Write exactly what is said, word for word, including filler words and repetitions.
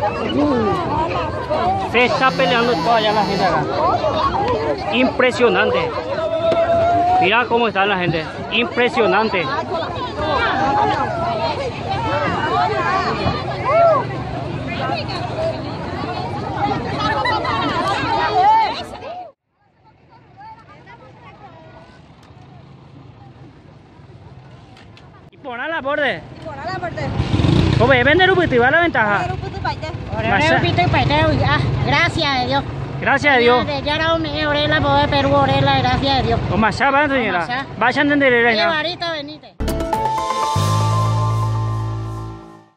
Se está peleando todavía la gente acá. Impresionante. Mira cómo está la gente. Impresionante. Y por la borde. ¿Cómo es? ¿Vender un poquito? ¿Va la ventaja? Gracias a Dios. Gracias a Dios. Ya era un orela, poder Perú, orela, gracias a Dios. ¿O más va, señora? Vayan a entender. Oye, Barito, vení.